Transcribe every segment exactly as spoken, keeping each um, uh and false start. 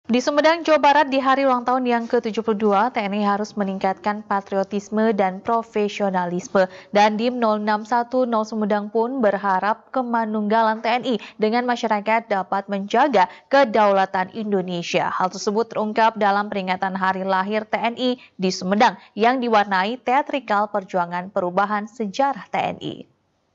Di Sumedang, Jawa Barat di hari ulang tahun yang ke tujuh puluh dua, T N I harus meningkatkan patriotisme dan profesionalisme. Dan Dim nol enam satu nol Sumedang pun berharap kemanunggalan T N I dengan masyarakat dapat menjaga kedaulatan Indonesia. Hal tersebut terungkap dalam peringatan hari lahir T N I di Sumedang yang diwarnai teatrikal perjuangan perubahan sejarah T N I.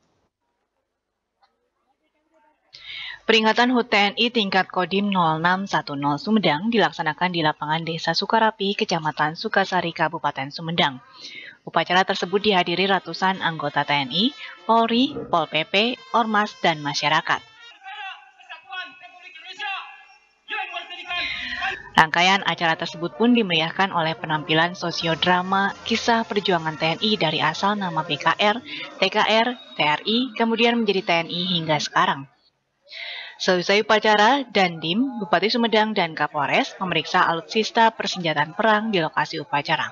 Peringatan H U T T N I tingkat Kodim nol enam satu nol Sumedang dilaksanakan di lapangan Desa Sukarapi, Kecamatan Sukasari, Kabupaten Sumedang. Upacara tersebut dihadiri ratusan anggota T N I, Polri, Pol P P, Ormas, dan masyarakat. Rangkaian acara tersebut pun dimeriahkan oleh penampilan sosiodrama kisah perjuangan T N I dari asal nama B K R, T K R, T R I, kemudian menjadi T N I hingga sekarang. Selesai upacara, Dandim, Bupati Sumedang, dan Kapolres memeriksa alutsista persenjataan perang di lokasi upacara.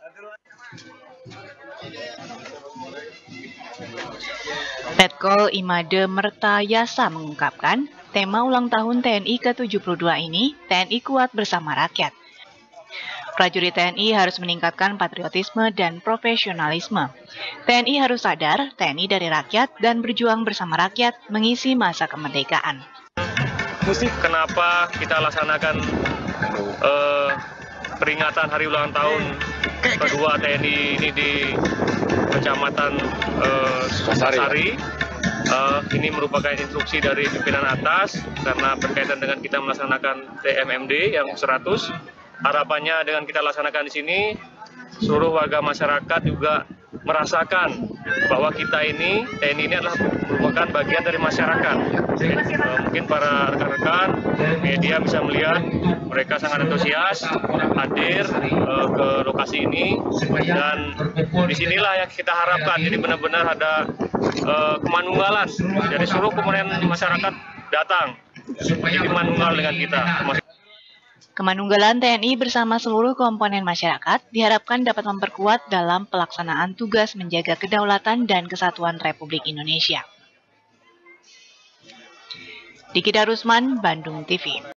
Letkol Imade Mertayasa mengungkapkan, tema ulang tahun T N I ke tujuh puluh dua ini, T N I kuat bersama rakyat. Prajurit T N I harus meningkatkan patriotisme dan profesionalisme. T N I harus sadar, T N I dari rakyat dan berjuang bersama rakyat mengisi masa kemerdekaan. Kenapa kita laksanakan uh, peringatan hari ulang tahun kedua T N I ini di Kecamatan uh, Sukasari? Uh, ini merupakan instruksi dari pimpinan atas karena berkaitan dengan kita melaksanakan T M M D yang seratus. Harapannya dengan kita laksanakan di sini, seluruh warga masyarakat juga merasakan bahwa kita ini, T N I ini adalah merupakan bagian dari masyarakat. Uh, mungkin para rekan-rekan media bisa melihat mereka sangat antusias hadir uh, ke lokasi ini, dan disinilah yang kita harapkan. Jadi benar-benar ada uh, kemanunggalan dari seluruh komponen masyarakat datang jadi manunggal dengan kita. Kemanunggalan T N I bersama seluruh komponen masyarakat diharapkan dapat memperkuat dalam pelaksanaan tugas menjaga kedaulatan dan kesatuan Republik Indonesia. Diki Darusman, Bandung T V.